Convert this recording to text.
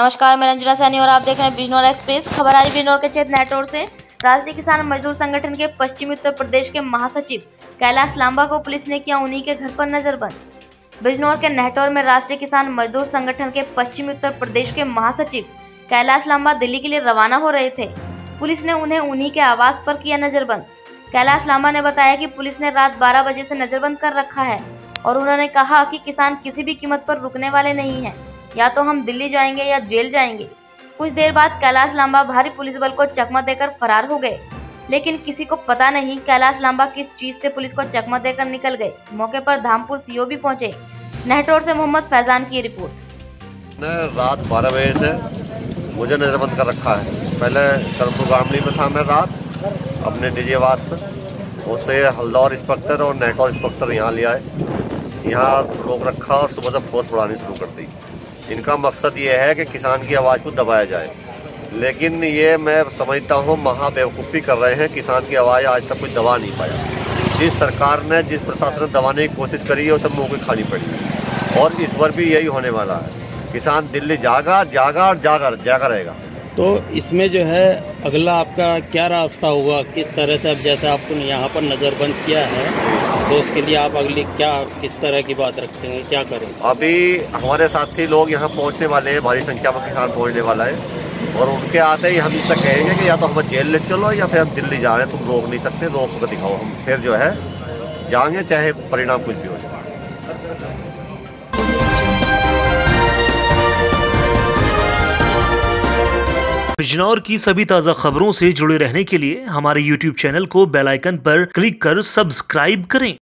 नमस्कार, मैं रंजना सैनी और आप देख रहे हैं बिजनौर एक्सप्रेस। खबर आज बिजनौर के क्षेत्र नेटौर से। राष्ट्रीय किसान मजदूर संगठन के पश्चिमी उत्तर प्रदेश के महासचिव कैलाश लांबा को पुलिस ने किया उन्हीं के घर पर नजरबंद। बिजनौर के नेटौर में राष्ट्रीय किसान मजदूर संगठन के पश्चिमी उत्तर प्रदेश के महासचिव कैलाश लांबा दिल्ली के लिए रवाना हो रहे थे। पुलिस ने उन्हें उन्हीं के आवास पर किया नजरबंद। कैलाश लांबा ने बताया कि पुलिस ने रात 12 बजे से नजरबंद कर रखा है और उन्होंने कहा कि किसान किसी भी कीमत पर रुकने वाले नहीं हैं। या तो हम दिल्ली जाएंगे या जेल जाएंगे। कुछ देर बाद कैलाश लांबा भारी पुलिस बल को चकमा देकर फरार हो गए, लेकिन किसी को पता नहीं कैलाश लांबा किस चीज से पुलिस को चकमा देकर निकल गए। मौके पर धामपुर सीओ भी पहुंचे। नेटौर से मोहम्मद फैजान की रिपोर्ट। रात 12 बजे से मुझे नजरबंद कर रखा है। पहले करमपुर गामली में था मैं रात अपने निजी आवास पर, उससे हल्दौर इंस्पेक्टर और नेटौर इंस्पेक्टर यहाँ ले आए, यहाँ रोक रखा और सुबह से फोर्स बढ़ानी शुरू कर दी। इनका मकसद ये है कि किसान की आवाज़ को दबाया जाए, लेकिन ये मैं समझता हूँ महाबेवकूफ़ी कर रहे हैं। किसान की आवाज़ आज तक कोई दबा नहीं पाया। जिस सरकार ने, जिस प्रशासन ने दबाने की कोशिश करी है उसे मुँह की खानी पड़ी, और इस बार भी यही होने वाला है। किसान दिल्ली जागा रहेगा। तो इसमें जो है अगला आपका क्या रास्ता होगा, किस तरह से? अब जैसे आपको यहाँ पर नज़रबंद किया है तो उसके लिए आप अगली किस तरह की बात रखते हैं, क्या करें? अभी हमारे साथी लोग यहाँ पहुँचने वाले हैं, भारी संख्या में किसान पहुँचने वाला है, और उनके आते ही हम इससे कहेंगे कि या तो हमें जेल ले चलो या फिर हम दिल्ली जा रहे हैं, तुम रोक नहीं सकते, रोक कर दिखाओ। हम फिर जो है जाएंगे, चाहे परिणाम कुछ भी हो जाए। बिजनौर की सभी ताज़ा खबरों से जुड़े रहने के लिए हमारे YouTube चैनल को बेल आइकन पर क्लिक कर सब्सक्राइब करें।